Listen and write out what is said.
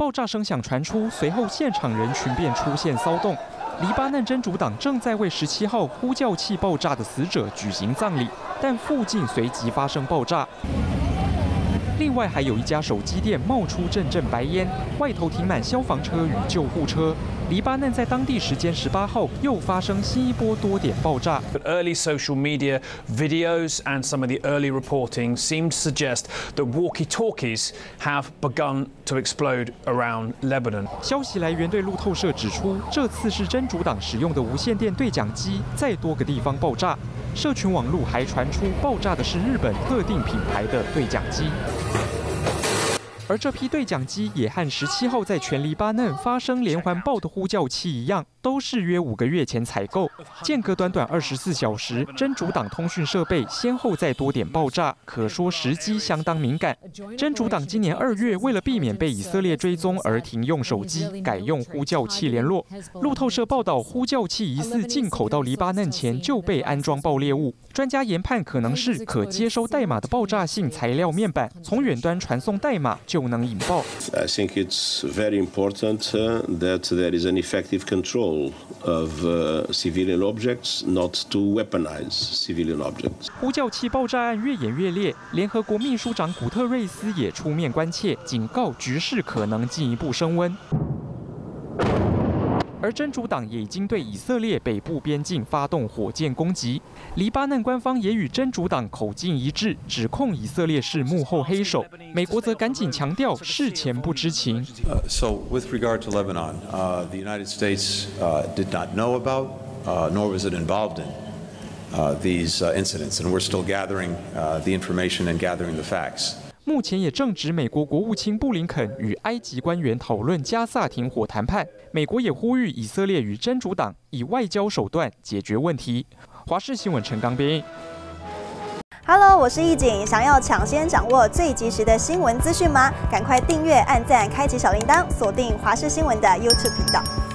爆炸声响传出，随后现场人群便出现骚动。黎巴嫩真主党正在为17号呼叫器爆炸的死者举行葬礼，但附近随即发生爆炸。 另外，还有一家手机店冒出阵阵白烟，外头停满消防车与救护车。黎巴嫩在当地时间18号又发生新一波多点爆炸。 But early social media videos and some of the early reporting seem to suggest that walkie-talkies have begun to explode around Lebanon. 消息来源对路透社指出，这次是真主党使用的无线电对讲机在多个地方爆炸。社群网络还传出爆炸的是日本特定品牌的对讲机。 而这批对讲机也和17号在全黎巴嫩发生连环爆的呼叫器一样，都是约5个月前采购，间隔短短24小时，真主党通讯设备先后在多点爆炸，可说时机相当敏感。真主党今年2月为了避免被以色列追踪而停用手机，改用呼叫器联络。路透社报道，呼叫器疑似进口到黎巴嫩前就被安装爆裂物，专家研判可能是可接收代码的爆炸性材料面板，从远端传送代码就能引爆。 I think it's very important that there is an effective control of civilian objects, not to weaponize civilian objects. 呼叫器爆炸案越演越烈，联合国秘书长古特瑞斯也出面关切，警告局势可能进一步升温。 而真主党也已经对以色列北部边境发动火箭攻击，黎巴嫩官方也与真主党口径一致，指控以色列是幕后黑手。美国则赶紧强调事前不知情。 So with regard to Lebanon, the United States did not know about, nor was it involved in these incidents, and we're still gathering the information and gathering the facts. 目前也正值美国国务卿布林肯与埃及官员讨论加萨停火谈判，美国也呼吁以色列与真主党以外交手段解决问题。华视新闻陈刚编译。 Hello， 我是易景，想要抢先掌握最及时的新闻资讯吗？赶快订阅、按赞、开启小铃铛，锁定华视新闻的 YouTube 频道。